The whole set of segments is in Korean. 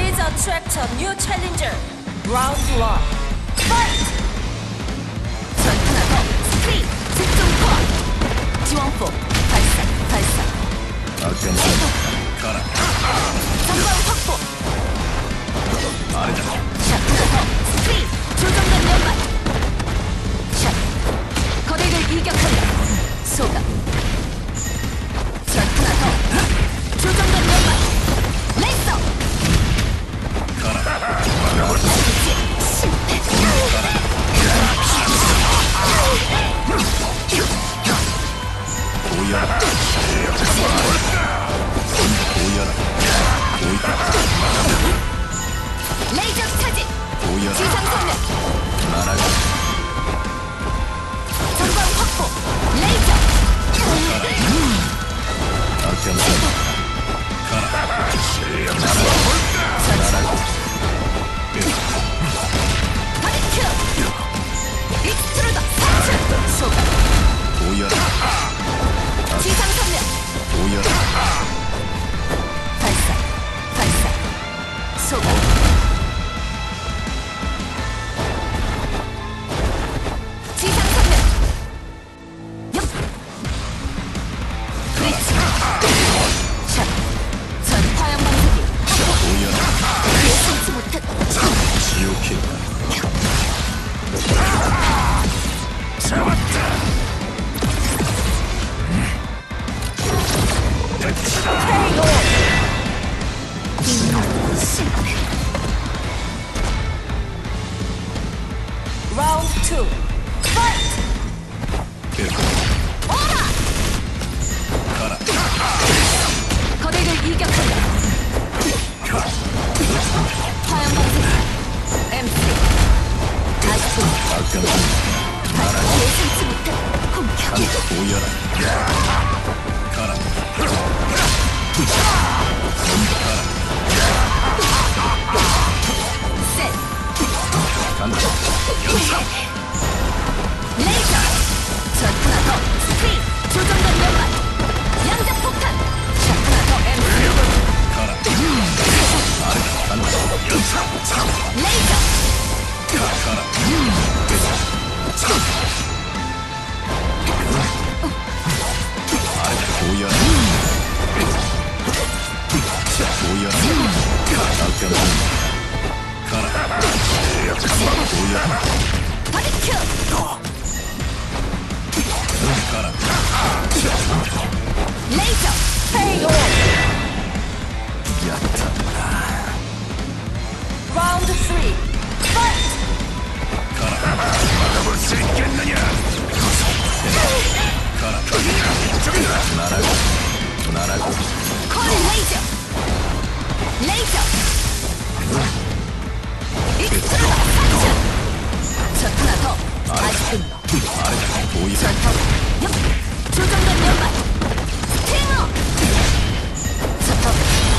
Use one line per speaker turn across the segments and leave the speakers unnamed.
is attract a new challenger. Round 1. Fight!
전투나 더 스크린 집중 코어 지원포 발사
가라.
전방 확보
아래다.
샤프나 더 스크린 조정된 연말 샷 거리를 이격한다 소각 전투나 더 조정된 연말 레이서 실패
보여라.
레이저 차지
보여라.
지상 선멸
날아가.
전방 확보 레이저 바리큐 익스트루더 사출 소각
보여라.
지상 선멸
보여라.
발사 소각 지상 선멸 옆 브릿지 샷 전파형 방석이
보여라.
예상치 못한
지옥해. 잡았다.
실패
Round 2. Fight!
오라
가라.
거리를 이격한다 화염 방석 MC 아스톤 예상치 못한 공격
보여라. 가라.
셋
간다.
레이저 전투나 더 스크린 조정된 연말 양자 폭탄 샤프나 더 MC
가라. 아래다. 간다.
레이저
가라. 아래다. 보여라. 보여라. 가라. 보여라.
바리큐
가라.
레이저
KO!
얕았다.
Round 3. Fight!
막아볼 수 있겠느냐? 가라. 날아가.
콜 레이저 레이저 익스트루더 사출 전투나 더 아이스크림
아래다. 보이라.
전투 옆 조정된 연말 스팅어 전투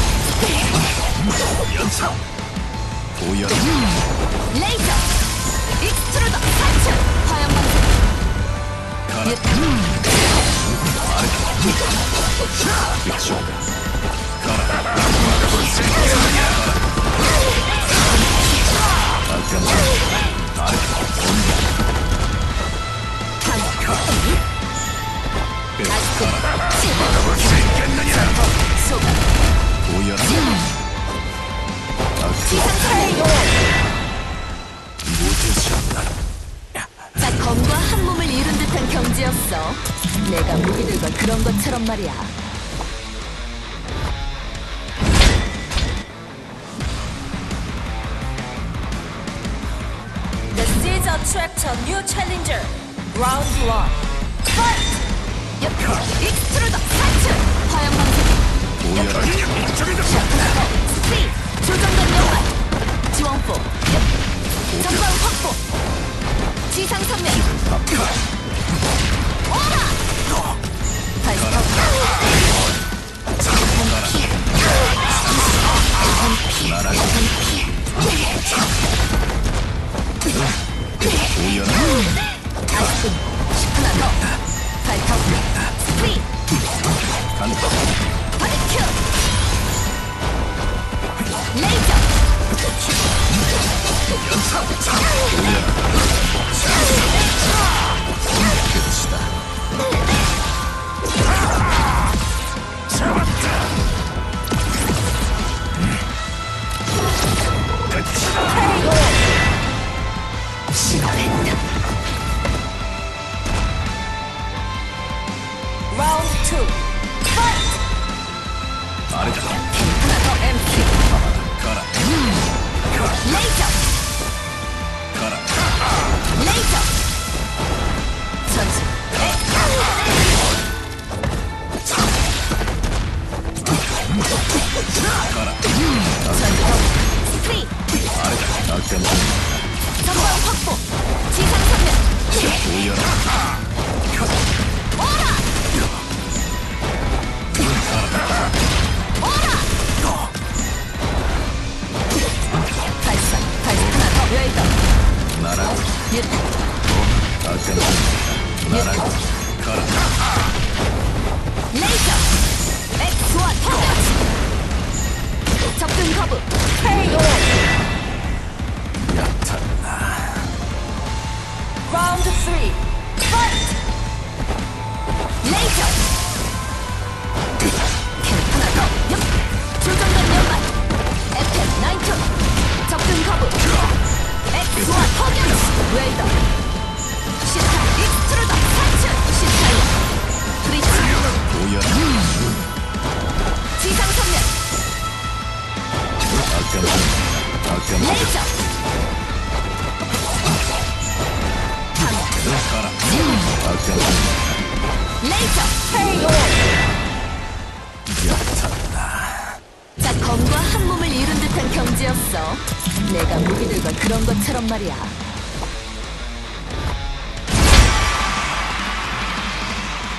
연상. 보여라.
레이저 익스트루더 사출 화염 방석
가라. 그쪽. 가라. 막아볼 수 있겠느냐? 막아볼 수 있겠느냐?
소각
보여라.
지상선멸
못했지 않나?
자 검과 한 몸을 이룬 듯한 경지였어 내가 무기들과 그런 것처럼 말이야
The seeds attract a new challenger. Round 1. Fight!
옆 익스트루더 사출 화염 방석
보여라.
샤프나 더 스크린 조정된 연말 지원포 옆 전방 확보 지상 선멸 오라 발사
보여라.
아이스크림 샤프나 더 발사 스크린 레이저
가라.
레이저 전수
가라.
전투 스크린
빠르다. 낙점.
전방 확보 지상 선멸
보여라.
오라 발사 하나 더 웨이더
나라고.
뉴턴
낙점. 나라고. 가라.
레이저 엑스와 터치 접근 거부 KO
얕았나.
Round 3. Fight!
레이저 캔 하나 더 조정된 연말 에펙 나이트 접근 거부 엑스와 터치 웨이더 시타 익스트루더 탈출 시타이어 브리치
보여라.
지상 선멸
낙점. 낙점.
레이저
가라. 낙점.
레이저
KO!
얕았나.
딱 검과 한 몸을 이룬 듯한 경지였어. 내가 무기들과 그런 것처럼 말이야.